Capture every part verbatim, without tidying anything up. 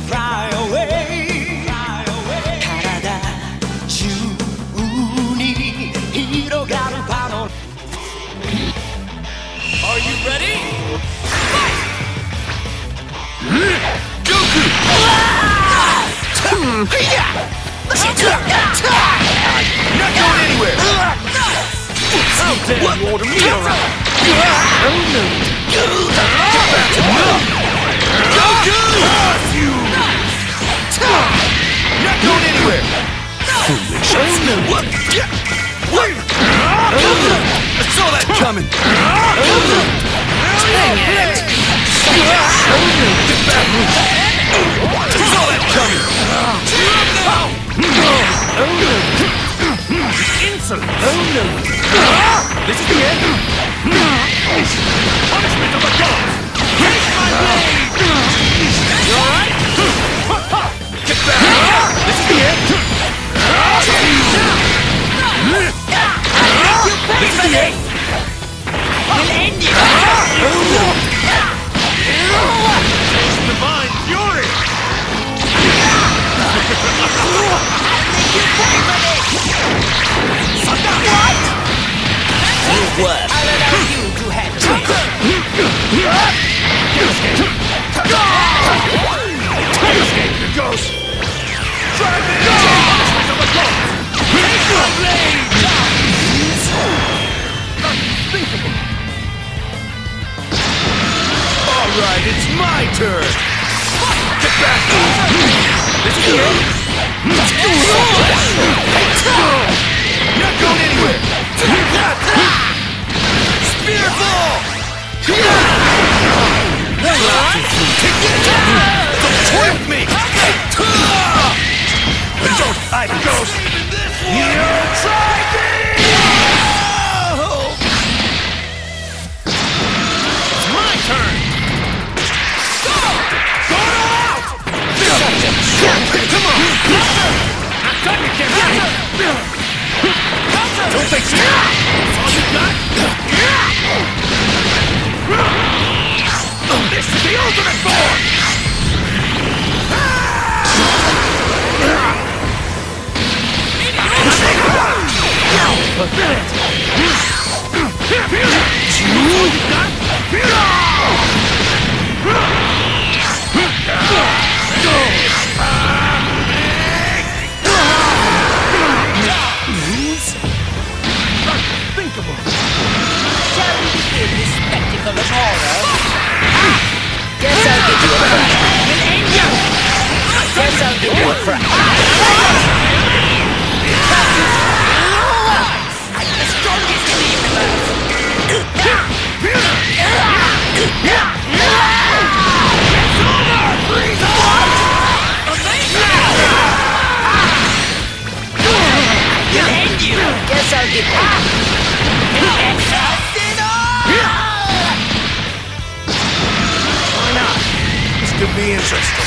fly away.体中に広がるパノ。 Are you ready? Goku! Not going anywhere! How dare you order me around? Oh no! Get back to me! Goku! You! Not going anywhere! Foolish! Oh no! What? I saw that coming! Dang it! Get back! I saw that coming! Oh no! Insolent! Oh no! This is the end! Punishment of the gods! Take my blade! You alright? Get back! This is the end! This is the end! We'll end you! Oh no! Divine fury! What? It'll work. I'll allow you to handle it. Escape the ghost! Drive it in! Punishment of the gods! Take my blade! Unthinkable! Alright, it's my turn! Get back! This is the end! Not going anywhere! Spear ball! Don't toy with me! Don't I ghost! You try me! It's my turn! Go! Go out! Come on! I'm done, you can't. Don't think so! That's all you got? This is the ultimate form! Unthinkable! Shall we begin this spectacle of horror? Guess I'll give you a crack. We'll end you! Guess I'll give you a crack. I'm the strongest in the universe! It's over! Freeze up! We'll end you! Guess I'll give you Why not? This could be interesting.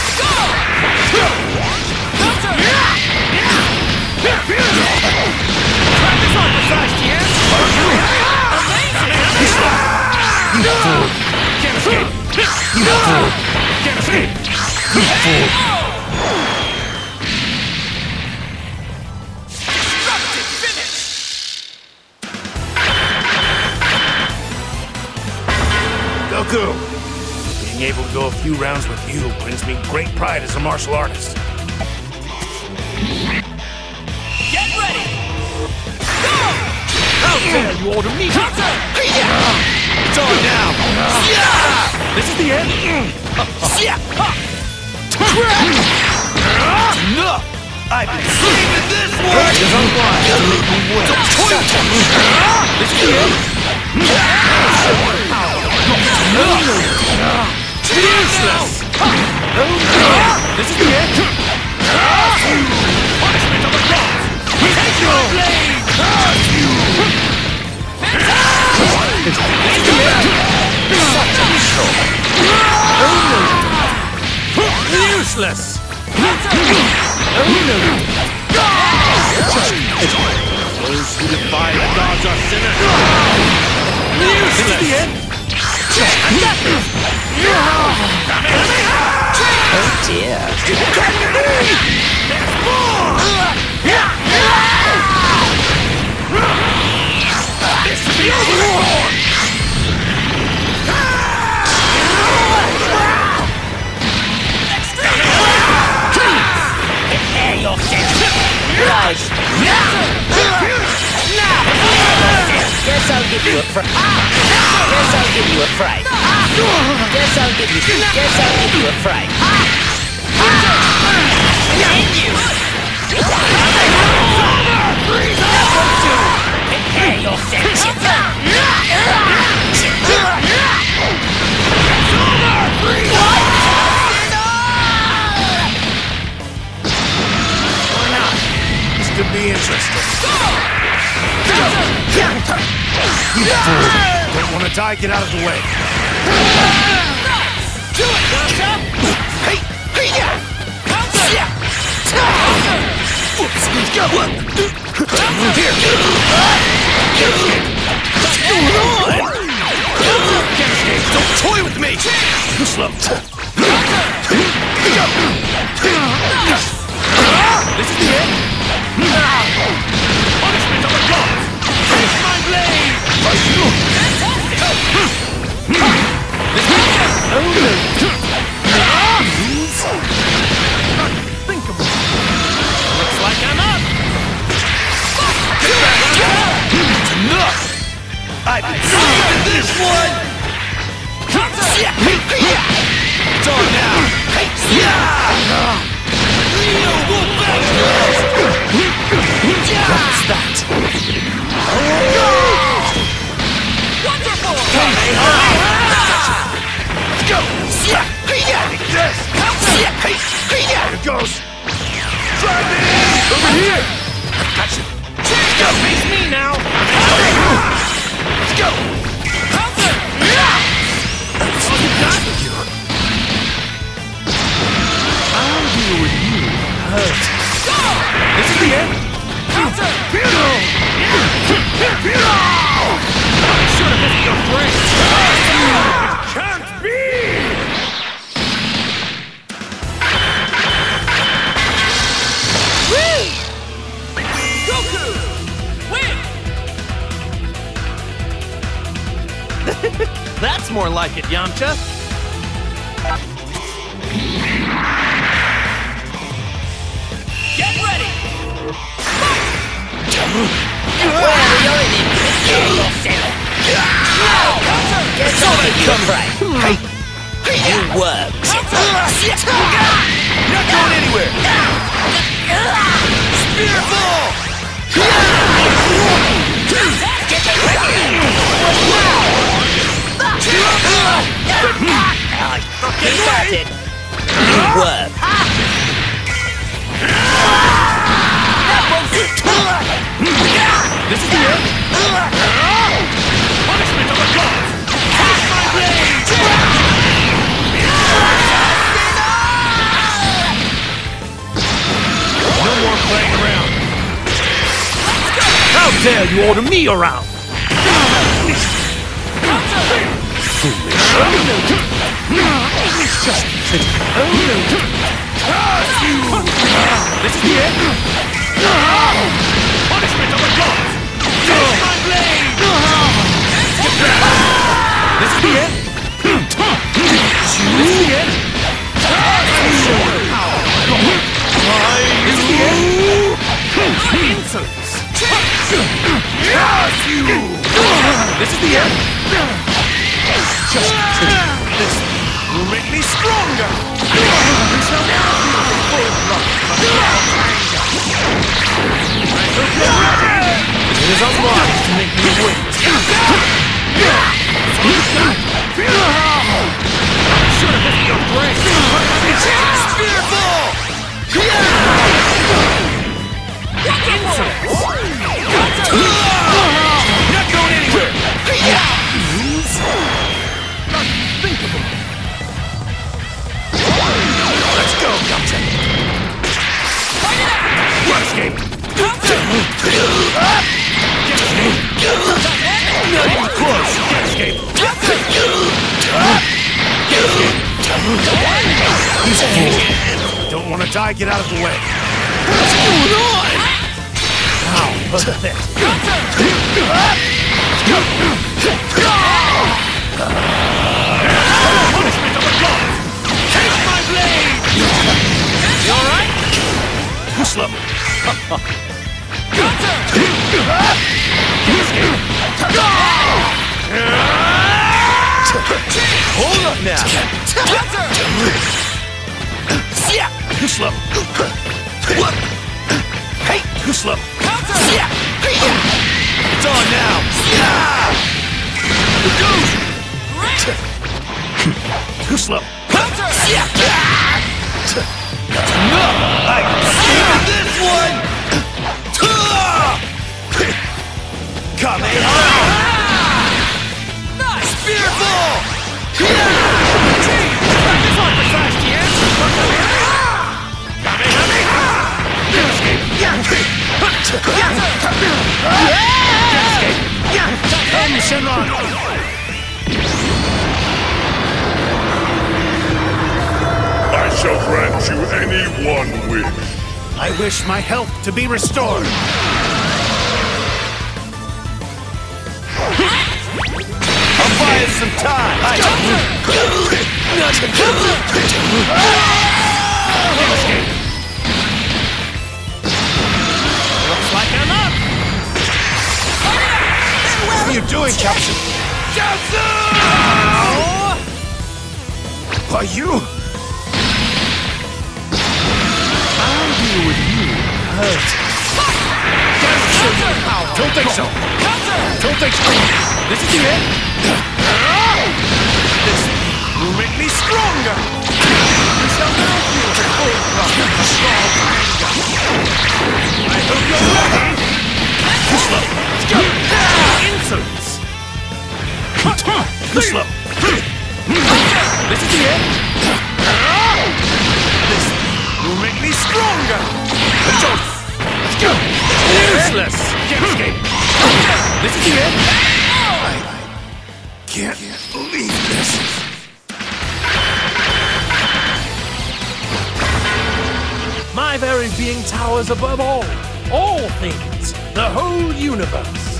Try this on for size, Tien! You fool! Can't escape! You fool! Can't escape! You fool! Destructive finish! Goku! Being able to go a few rounds with you brings me great pride as a martial artist. Get ready! Go! How dare you order me? Counter! It's on now! This is the end! Enough! I've been saving this one! Don't toy with me! This is the end! Useless! This is the end! Punishment of the gods! Take your blade! This is the end! Such a show! Useless! Oh no! Those who defy the gods are sinners. Useless! This is the end! I got this! Oh dear. This should be over! Prepare yourself! Right. Guess I'll give you a fright. Guess I'll give you a fright. Guess I'll give you. Guess I'll give you a fright. And you. Prepare yourself. Why not? This could be interesting. You fool! Don't want to die? Get out of the way. Do it, Yamcha! Hey! Hey! Yeah! Here! What's going on? Don't toy with me! Slow. This is the end. Punishment of the gods! Finish my blade! Unthinkable. Looks like I'm up. It's enough. I've been saving this one. It's on now. What's that? Wonderful! Let's go! Take this! There it goes! Drive it in! Over here! Gotcha! Go, face me now! Let's go! All you got? I'll deal with you. Hurt. This is the end? I should have missed your break! It can't be! Goku! Win! That's more like it, Yamcha. Get ready! Whatever you're in it, prepare yourself! Guess I'll give you a fright. You works. Not going anywhere! Spearball! He started. You work. This is the end! Punishment of the gods! Finish my blade! No more playing around. How dare you order me around? This is the end! Punishment of the gods! Finish my blade! This is the end! This is the end! This is the end! Insolence! This is the end! Just this will make me stronger! We shall now be full of love. It is unwise to make me wait. Should have missed your break! Spearball! Not going anywhere! Unthinkable! Let's go, Yamcha! Run escape! Get Die, get out of the way. What's going on? Wow, pathetic. Punishment of a god! Take my blade! You alright? Too slow. Hold up now. Too slow. What? Hey, too slow. It's on now. Too slow. That's enough. I can see this one. Kamehameha! Nice spear ball. This one for fast years! Come, Shenron! I shall grant you any one wish. I wish my health to be restored. I'm buying some time. I Looks like I'm up! What are you doing, Captain? Are you? I'll deal with you. Hurt. Don't think so. Don't think so. This is the end! This will make me stronger. You shall now feel the full thrust of strong anger! I hope you're ready. Too slow. Insolence! Too slow. This is the end! This will make me stronger. Let's go! Useless! Can't escape. This is the end! Can't believe this. My very being towers above all, all things, the whole universe.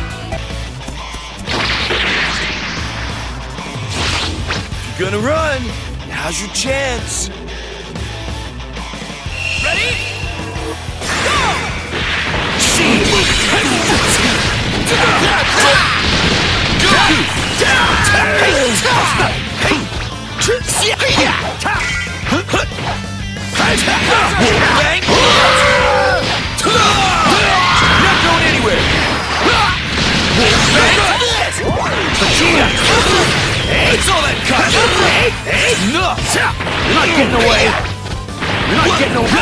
You're gonna run. Now's your chance. Ready? Not going anywhere. It's all that cut. Enough. You're not getting away. You're not getting away.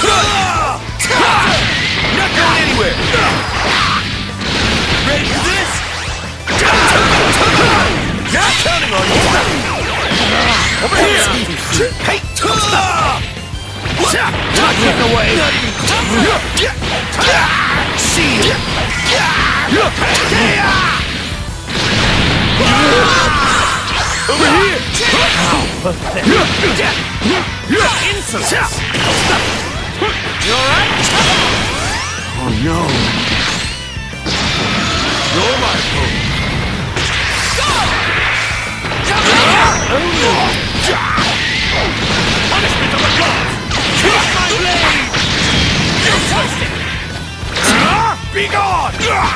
Not going anywhere. Ready for this? Not counting on you. Over here. Hey. Not getting away. See ya. Over here. Insolence! You alright? Oh no. You're my foe. Punishment of a god! Kiss my blade! Fantastic! Be gone!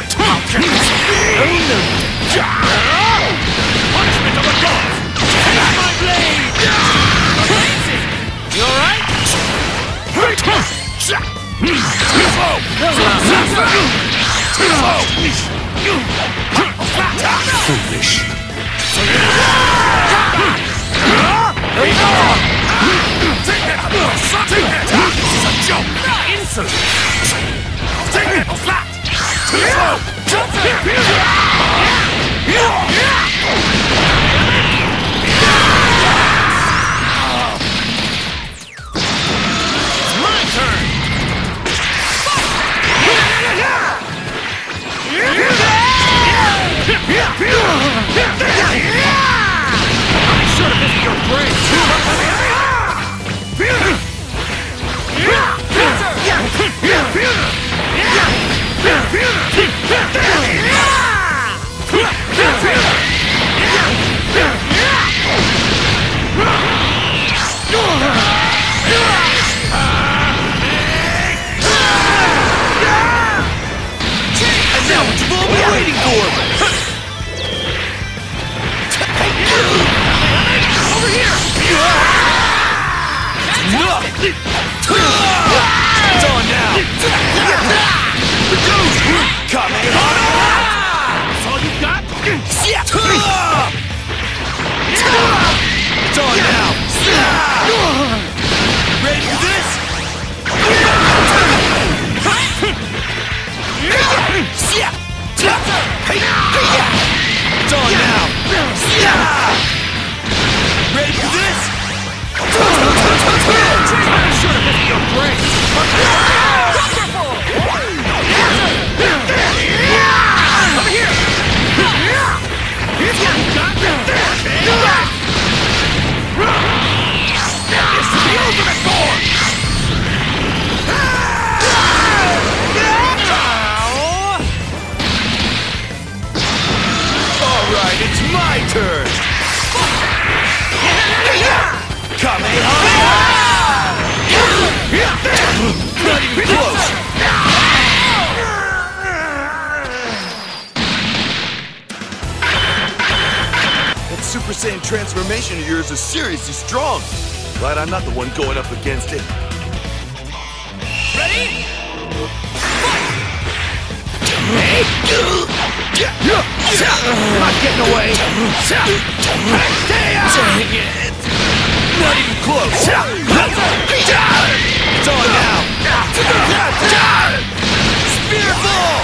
Punishment of a god! Kiss my blade! Amazing! You alright? Foolish. This is a joke! Insolent! Take it flat! It's my turn! I should have missed your brain! It's on now! Ready for this? It's on now! Ready for this? Should have missed your brain! Over here! This is the ultimate form! Alright, it's my turn! Kamehameha! Not even close! That Super Saiyan transformation of yours is seriously strong. Glad I'm not the one going up against it. Ready? Not getting away! Dang it! Not even close! It's on now! Spearball!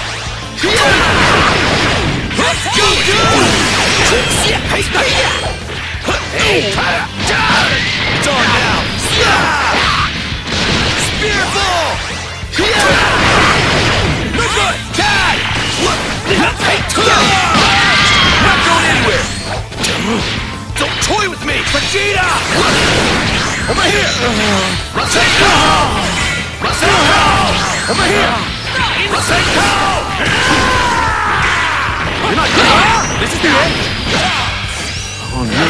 Let's go, dude! It's on now! Spearball! No good! Tag! Not going anywhere! Don't toy with me! Vegeta! Over here! Rasenko! Rasenko! Over here! Rasenko! You're not good! This is the end! Oh no!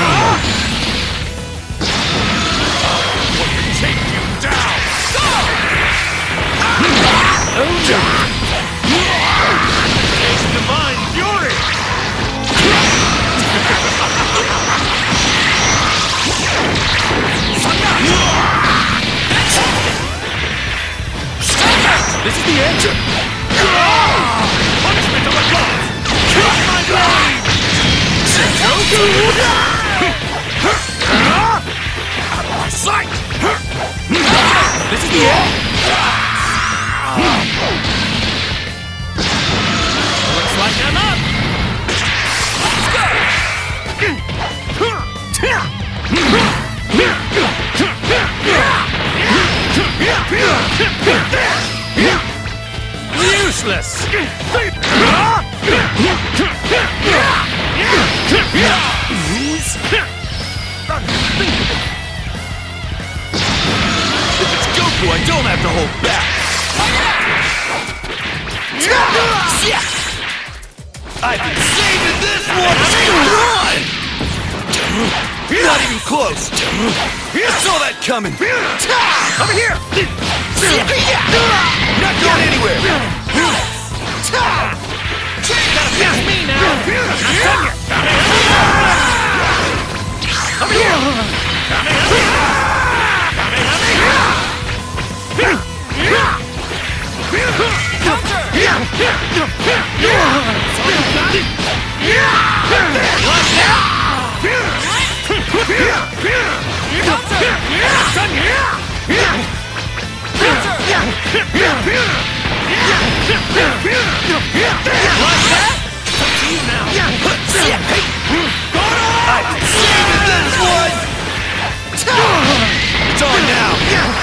Take you down! Divine fury! This is the end! Punishment of the gods! Kill my blade! Out of my sight! This is the end! Looks like I'm up! Let's go! Useless! If it's Goku, I don't have to hold back! I've been saving this one! Run! Not even close! I saw that coming! Over here! Not going anywhere! Gotta pass me now! Over here! It's on now!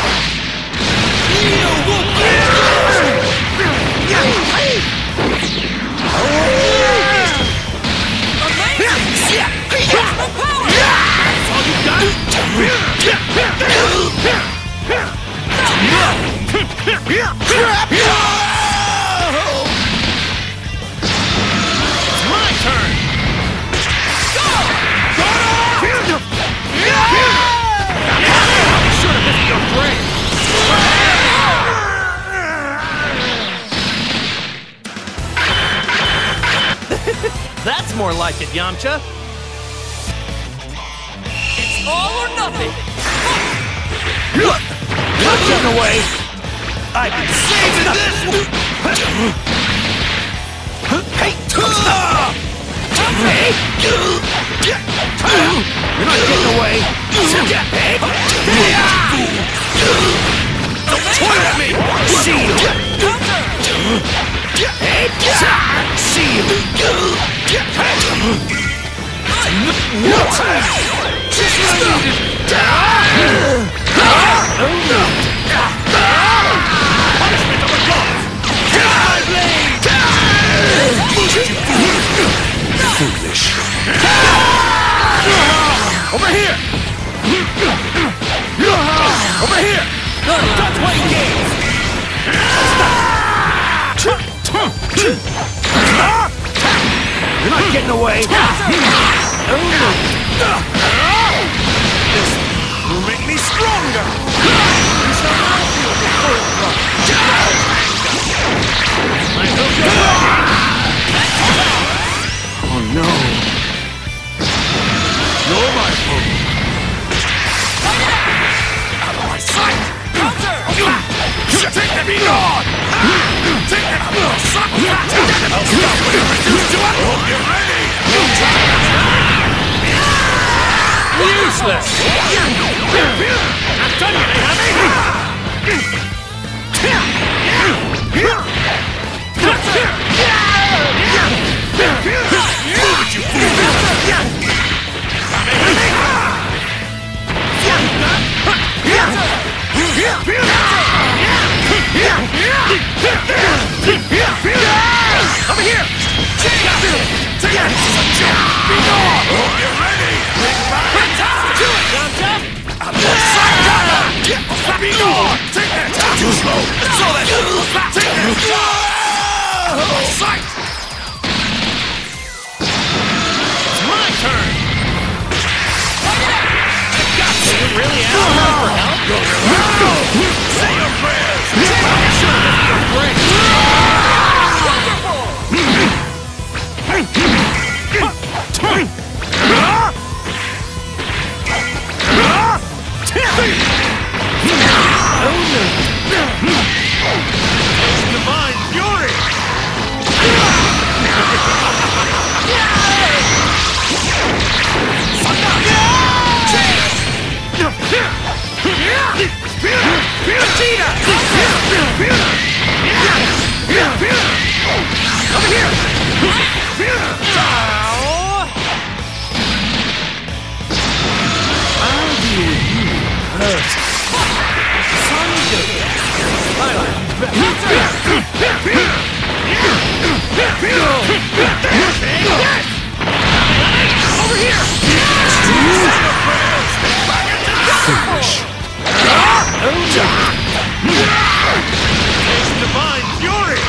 Crap! It's my turn! Go! Go! Should have missed your brain! That's more like it, Yamcha. It's all or nothing! Look! Not getting away! I've been saving this! Hey! You're not getting away! Don't toy with me! See you! See you! Just what I needed! Punishment of the gods! My blade! Foolish! Over here! Over here! Stop playing games! You're not getting away! This will make me stronger! You shall not feel the full brunt of God's anger! I hope you're ready! Oh no! You're my foe! Out of my sight! Take me on! Take it! I'll stop what you reduce to it! Hope you're ready! Useless! I've done it, have Move it, you fool! Over here! Take it! Take it! Be gone! Hope you're ready! Do it! I'm Be gone! Take that! Too slow! So that... Take that! Sight! It's my turn! I've got to! You really asked me for help? Say your prayers! I'm sure this is great! Divine fury! Over here! I'll deal with you first. Over here! Foolish. Divine fury!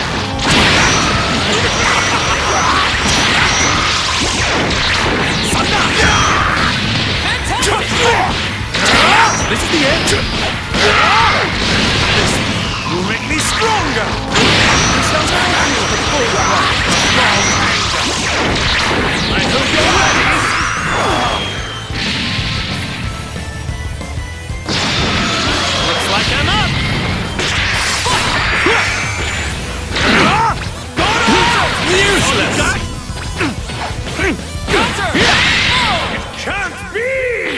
This is the end. This will make me stronger. You shall not feel the full brunt of God's anger. I hope you're ready. Looks like I'm up. Useless. It can't be.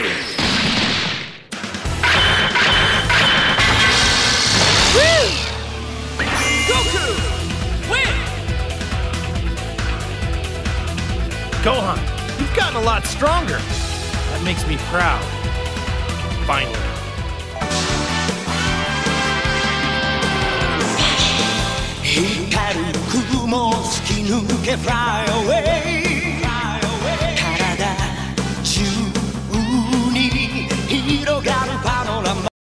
Gohan, you've gotten a lot stronger. That makes me proud. Finally. Hikaru kumo tsuki nuke, fly away.